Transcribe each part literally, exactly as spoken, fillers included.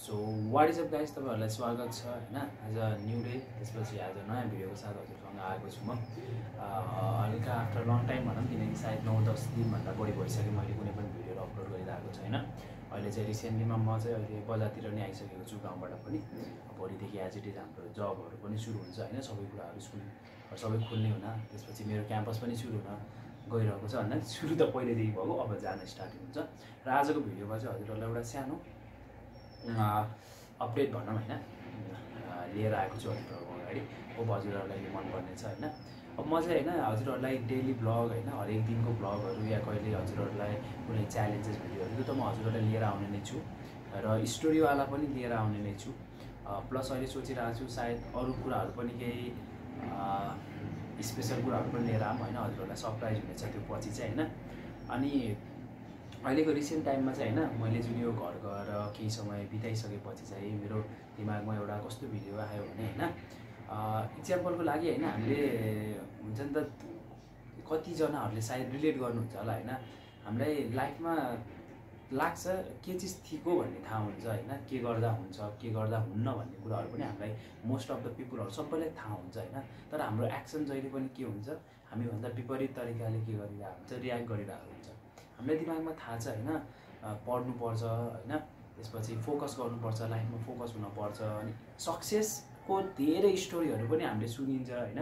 So what is up guys, तपाईहरुलाई स्वागत छ हैन। आज न्यू डे, त्यसपछि आज नयाँ भिडियोको साथ हजुरसँग आएको छु म। हल्का आफ्टर लङ टाइम भनौँ, किनकि सायद नौ दस दिनभन्दा बढी भइसक्यो मैले कुनै पनि भिडियो अपलोड गरिरहेको छैन। अहिले चाहिँ रिसेन्टलीमा म चाहिँ अहिले बजारतिर नै आइसकेको छु, गाउँबाट पनि। भोलिदेखि एज इट इज हाम्रो जबहरू पनि सुरु हुन्छ हैन, सबै कुराहरू स्कुल सबै खुल्ने हुन, त्यसपछि मेरो क्याम्पस पनि सुरु हुन गइरहेको छ हैन। सुरु त पहिलेदेखि भएको, अब जान स्टार्ट हुन्छ। र आजको भिडियोमा चाहिँ हजुरहरूलाई एउटा सानो अपडेट भनौँ हैन लिएर आएको छु हजुरहरूको अगाडि। अब हजुरहरूलाई यो मनपर्ने छ हैन। अब म चाहिँ हैन हजुरहरूलाई डेली ब्लग हैन, हरेक दिनको ब्लगहरू या कहिले हजुरहरूलाई कुनै च्यालेन्जेस भिडियोहरू त्यो त म हजुरहरूलाई लिएर आउने नै छु, र स्टोरीवाला पनि लिएर आउने नै छु। प्लस अहिले सोचिरहेको छु सायद अरू कुराहरू पनि केही स्पेसल कुराहरू पनि लिएर आऊँ हैन, हजुरहरूलाई सरप्राइज हुनेछ त्यो पछि चाहिँ हैन। अनि अहिलेको रिसेन्ट टाइममा चाहिँ हैन, मैले जुन यो घर गएर केही समय बिताइसकेपछि चाहिँ मेरो दिमागमा एउटा कस्तो भिडियो आयो भने हैन, इक्जाम्पलको लागि हैन, हामीले हुन्छ नि त कतिजनाहरूले सायद रिलेट गर्नुहुन्छ होला हैन। हामीलाई लाइफमा लाग्छ के चिज ठिक हो भन्ने थाहा हुन्छ हैन, के गर्दा हुन्छ के गर्दा हुन्न भन्ने कुराहरू पनि हामीलाई मोस्ट अफ द पिपुलहरू सबैलाई थाहा हुन्छ हैन। तर हाम्रो एक्सन जहिले पनि के हुन्छ, हामीभन्दा विपरीत तरिकाले के गरिरहेको हुन्छ, रियाक्ट गरिरहेको हुन्छ। हामीलाई दिमागमा थाहा छ हैन, पढ्नुपर्छ हैन, त्यसपछि फोकस गर्नुपर्छ, लाइफमा फोकस हुनुपर्छ। अनि सक्सेसको धेरै स्टोरीहरू पनि हामीले सुनिन्छ हैन।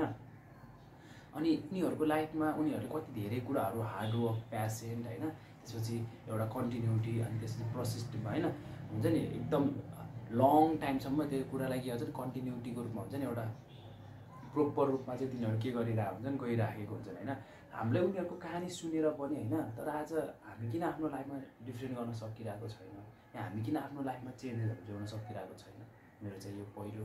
अनि उनीहरूको लाइफमा उनीहरूले कति धेरै कुराहरू हार्डवर्क, प्यासेन्ट हैन, त्यसपछि एउटा कन्टिन्युटी, अनि त्यसपछि पर्सिस्टेन्ट हैन, हुन्छ नि एकदम लङ टाइमसम्म त्यो कुरालाई के भन्छ नि कन्टिन्युटीको रूपमा हुन्छ नि, एउटा प्रोपर रूपमा चाहिँ तिनीहरू के गरिरहेको हुन्छन्, गइराखेको हुन्छन् हैन। हामीले उनीहरूको कहानी सुनेर पनि हैन, तर आज हामी किन आफ्नो लाइफमा डिफ्रेन्ट गर्न सकिरहेको छैन, या हामी किन आफ्नो लाइफमा चेन्जेसहरू ल्याउन सकिरहेको छैन, मेरो चाहिँ यो पहिलो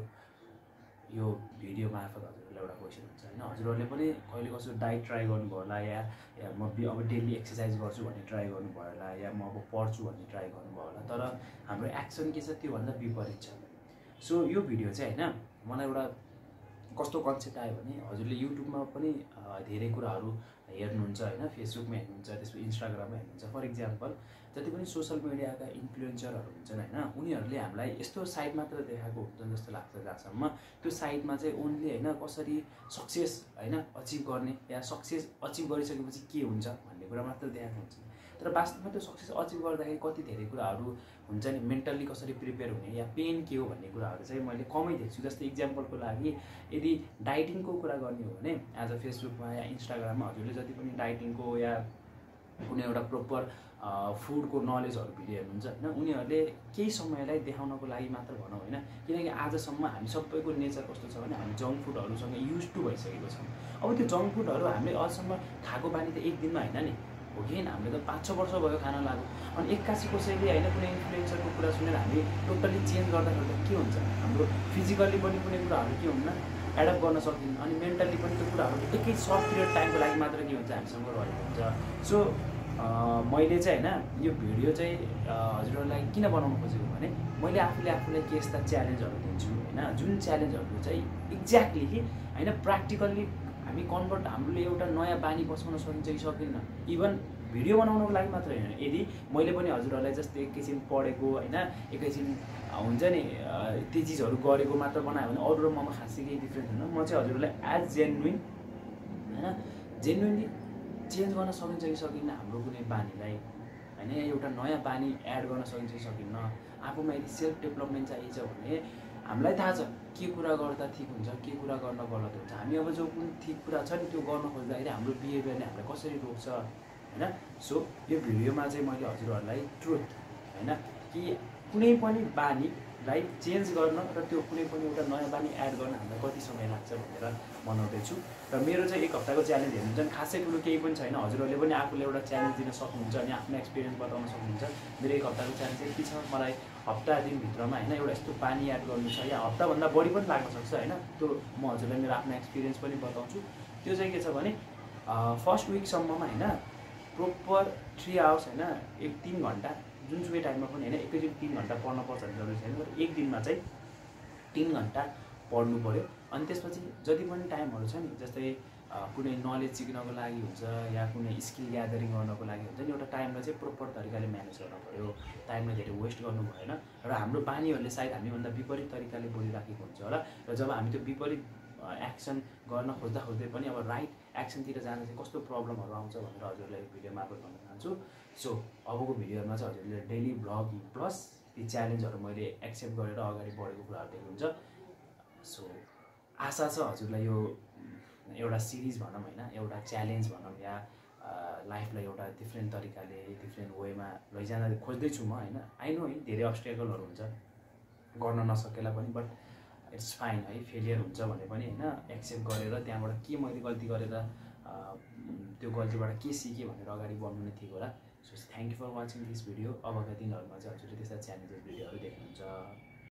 यो भिडियो मार्फत हजुरहरूलाई एउटा क्वेसन हुन्छ हैन। हजुरहरूले पनि कहिले कसो डाइट ट्राई गर्नुभयो होला, या या म अब डेली एक्सर्साइज गर्छु भन्ने ट्राई गर्नुभयो होला, या म अब पढ्छु भन्ने ट्राई गर्नुभयो होला, तर हाम्रो एक्सन के छ त्योभन्दा विपरीत छ। सो यो भिडियो चाहिँ हैन मलाई एउटा कस्तो कन्सेप्ट आयो भने, हजुरले युट्युबमा पनि धेरै कुराहरू हेर्नुहुन्छ हैन, फेसबुकमा हेर्नुहुन्छ, त्यसपछि इन्स्टाग्राममा हेर्नुहुन्छ। फर इक्जाम्पल जति पनि सोसल मिडियाका इन्फ्लुएन्सरहरू हुन्छन् हैन, उनीहरूले हामीलाई यस्तो साइड मात्र देखाएको हुन्छन् जस्तो लाग्छ, जहाँसम्म त्यो साइडमा चाहिँ ओन्ली हैन कसरी सक्सेस हैन अचिभ गर्ने, या सक्सेस अचिभ गरिसकेपछि के हुन्छ भन्ने कुरा मात्र देखाएको हुन्छ। तर वास्तवमा त्यो सक्सेस अचिभ गर्दाखेरि कति धेरै कुराहरू हुन्छ नि, मेन्टल्ली कसरी प्रिपेयर हुने, या पेन के हो भन्ने कुराहरू चाहिँ मैले कमै देख्छु। जस्तै इक्जाम्पलको लागि यदि डाइटिङको कुरा गर्ने हो भने आज फेसबुकमा या इन्स्टाग्राममा हजुरले जति पनि डाइटिङको या कुनै एउटा प्रोपर फुडको नलेजहरू भिडियो हेर्नुहुन्छ हैन, उनीहरूले केही समयलाई देखाउनको लागि मात्र भनौँ हैन। किनकि आजसम्म हामी सबैको नेचर कस्तो छ भने, हामी जङ्क फुडहरूसँग युज टु भइसकेको छौँ। अब त्यो जङ्क फुडहरू हामीले अझसम्म खाएको बानी त एक दिनमा हैन नि, हो कि होइन, हामीले त पाँच छ वर्ष भयो खान लाग्यो। अनि एक्कासी कसैले होइन कुनै इन्फ्लुएन्सरको कुरा सुनेर हामी टोटल्ली चेन्ज गर्दाखेरि त के हुन्छ, हाम्रो फिजिकल्ली पनि कुनै कुराहरू के हुन्न, एडप्ट गर्न सकिन्न, अनि मेन्टल्ली पनि त्यो कुराहरू एकै सर्ट पिरियड टाइमको लागि मात्र के हुन्छ हामीसँग रहेको हुन्छ। सो मैले चाहिँ होइन यो भिडियो चाहिँ हजुरहरूलाई किन बनाउनु खोजेको भने, मैले आफूले आफूलाई के यस्ता च्यालेन्जहरू दिन्छु होइन, जुन च्यालेन्जहरू चाहिँ एक्ज्याक्टली कि होइन प्र्याक्टिकल्ली हामी कन्भर्ट, हामीले एउटा नयाँ बानी बसाउन सकिन्छ कि सकिन्न। इभन भिडियो बनाउनको लागि मात्र होइन, यदि मैले पनि हजुरहरूलाई जस्तै एकैछिन पढेको होइन, एकैछिन हुन्छ नि त्यो चिजहरू गरेको मात्र बनायो भने अरू र ममा खासै केही डिफ्रेन्स हुँदैन। म चाहिँ हजुरहरूलाई एज जेन्युन होइन, जेन्युनली चेन्ज गर्न सकिन्छ कि सकिन्न हाम्रो कुनै बानीलाई होइन, एउटा नयाँ बानी एड गर्न सकिन्छ कि सकिन्न। आफूमा यदि सेल्फ डेभलपमेन्ट चाहिन्छ भने हामीलाई थाहा छ के कुरा गर्दा ठिक हुन्छ, के कुरा गर्न गलत हुन्छ। हामी अब जो कुन ठिक कुरा छ नि त्यो गर्न खोज्दाखेरि हाम्रो बिहेभियरले हामीलाई कसरी रोक्छ हैन। सो यो भिडियोमा चाहिँ मैले हजुरहरूलाई ट्रुथ हैन कि कुनै पनि बानीलाई चेन्ज गर्न र त्यो कुनै पनि एउटा नयाँ बानी एड गर्न हामीलाई कति समय लाग्छ भनेर बनाउँदैछु। र मेरो चाहिँ एक हप्ताको च्यालेन्ज हेर्नुहुन्छ, खासै कुरो केही पनि छैन। हजुरहरूले पनि आफूले एउटा च्यालेन्ज दिन सक्नुहुन्छ अनि आफ्नो एक्सपिरियन्स बताउन सक्नुहुन्छ। मेरो एक हप्ताको च्यालेन्ज चाहिँ के छ, मलाई हप्ता दिनभित्रमा होइन एउटा यस्तो बानी एड गर्नु छ, या हप्ताभन्दा बढी पनि लाग्न सक्छ होइन, त्यो म हजुरलाई मेरो आफ्नो एक्सपिरियन्स पनि बताउँछु। त्यो चाहिँ के छ भने फर्स्ट विकसम्ममा होइन प्रोपर थ्री आवर्स होइन, एक तिन घन्टा जुनसुकै टाइममा पनि होइन, एकैचोटि तिन घन्टा पढ्न पर्छ भने जरुरी छैन, तर एक दिनमा चाहिँ तिन घन्टा पढ्नु पऱ्यो। अनि त्यसपछि जति पनि टाइमहरू छ नि, जस्तै कुनै नलेज सिक्नको लागि हुन्छ या कुनै स्किल ग्यादरिङ गर्नको लागि हुन्छ नि, एउटा टाइमलाई चाहिँ प्रोपर तरिकाले म्यानेज गर्नु पऱ्यो, टाइमलाई धेरै वेस्ट गर्नु भएन। र हाम्रो बानीहरूले सायद हामीभन्दा विपरीत तरिकाले बोलिराखेको हुन्छ होला, र जब हामी त्यो विपरीत एक्सन गर्न खोज्दा खोज्दै पनि अब राइट एक्सनतिर जाँदा चाहिँ कस्तो प्रब्लमहरू आउँछ भनेर हजुरलाई भिडियो मार्फत भन्न चाहन्छु। सो अबको भिडियोमा चाहिँ हजुरले डेली भ्लग प्लस ती च्यालेन्जहरू मैले एक्सेप्ट गरेर अगाडि बढेको कुराहरू देख्नुहुन्छ। सो आशा छ हजुरलाई यो एउटा सिरिज भनौँ होइन, एउटा च्यालेन्ज भनौँ या लाइफलाई एउटा डिफ्रेन्ट तरिकाले डिफ्रेन्ट वेमा लैजान खोज्दैछु म होइन। आई नो है धेरै अब्स्टेकलहरू हुन्छ गर्न नसकेला पनि, बट इट्स फाइन है, फेलियर हुन्छ भने पनि होइन एक्सेप्ट गरेर त्यहाँबाट के मैले गल्ती गरेर त्यो गल्तीबाट के सिकेँ भनेर अगाडि बढ्नु नै थियो होला। So thank you for watching this video. अबका दिनहरूमा चाहिँ हजुरले त्यस्ता च्यालेन्जेस भिडियोहरू देख्नुहुन्छ।